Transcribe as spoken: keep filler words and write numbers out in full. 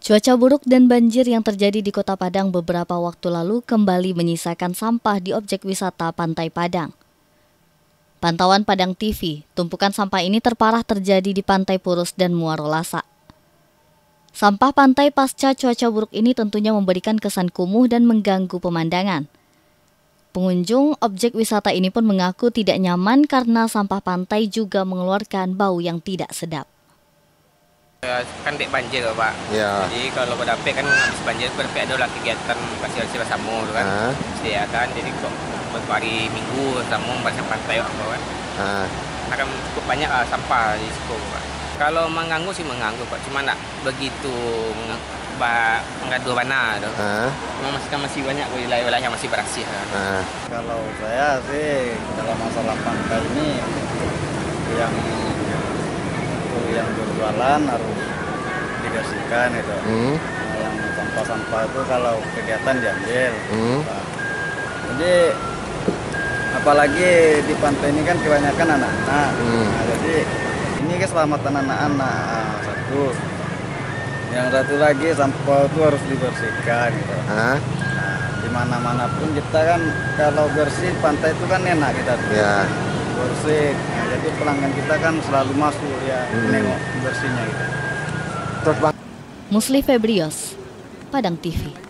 Cuaca buruk dan banjir yang terjadi di Kota Padang beberapa waktu lalu kembali menyisakan sampah di objek wisata Pantai Padang. Pantauan Padang T V, tumpukan sampah ini terparah terjadi di Pantai Purus dan Muaro Lasa. Sampah pantai pasca cuaca buruk ini tentunya memberikan kesan kumuh dan mengganggu pemandangan. Pengunjung objek wisata ini pun mengaku tidak nyaman karena sampah pantai juga mengeluarkan bau yang tidak sedap. Kan dek banjir Pak. Ya. Jadi kalau berdapat kan habis banjir berdapat ada lah kegiatan bersih-bersih bersama kan. Ah. Ya kan. Jadi kok beberapa hari minggu sama bersih pantai Pak kan. Ah. Akan cukup banyak uh, sampah di situ Pak. Kalau mengganggu sih mengganggu Pak. Cuma nak begitu mengadu mana tu. Ah. Memang masih masih banyak wilayah-wilayah yang masih bersih. Ah. Kalau saya sih kalau masalah pantai ini yang yang berjualan harus dibersihkan itu. Hmm. Nah, yang sampah-sampah itu kalau kegiatan diambil. Hmm. Nah, jadi apalagi di pantai ini kan kebanyakan anak-anak. Hmm. Nah, jadi ini keselamatan anak-anak satu. Yang satu lagi sampah itu harus dibersihkan gitu. Ah. Nah, di mana-mana pun kita kan kalau bersih pantai itu kan enak kita. Ya. Bersih. Nah, jadi pelanggan kita kan selalu masuk ya Hmm. nengok bersihnya gitu. Terus Bang Musli Febrios, Padang T V.